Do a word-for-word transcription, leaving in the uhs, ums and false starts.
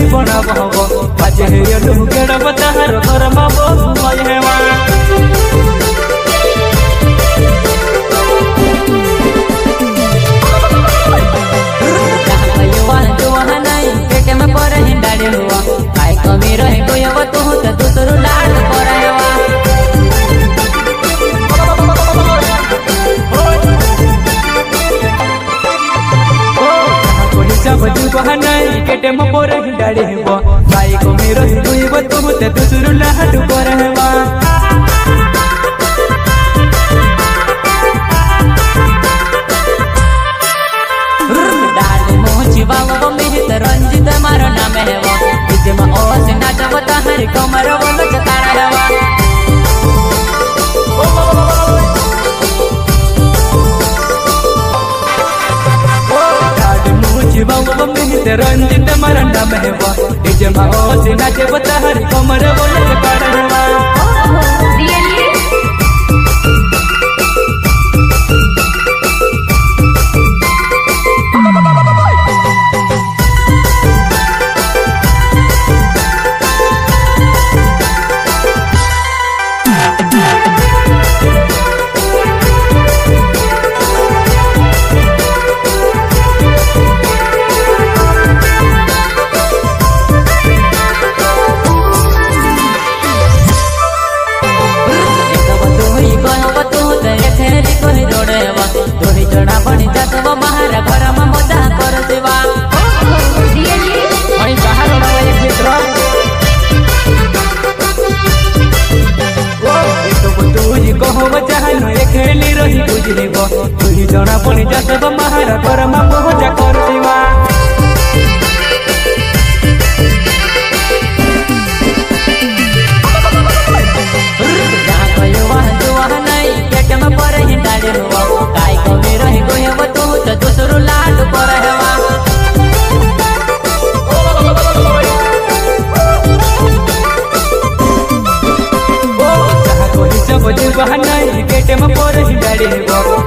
बना बहबो बाजे हे लु गेड़ बताहर घर मा बस मय हेवा जहां जुआ नहीं पेट में पर हिंडाड़े हुआ काय कमी रहे गोयव तू त दूसरो लाड करहवा नहीं केटे में पोर हिंडाड़े हुआ काय कमी रहे गोयव तू त दूसरो लाड करहवा रंजित मारो नाम है वो इजमा ओस नाचवता हर कमर बोलो जताड़ा है वो रंजित मारो नाम है वो इजमा ओस नाचवता हर कमर बोलो जताड़ा है खेली रही बुझले तुही जना पड़ी जाते महारा कर मा मजा कर देवा नहीं पेट में पर हिंडाड़े हुआ काय कमी रही गोयव तू त दूसरो लाड करहवा नहीं पेट में पर हिंडाड़े हुआ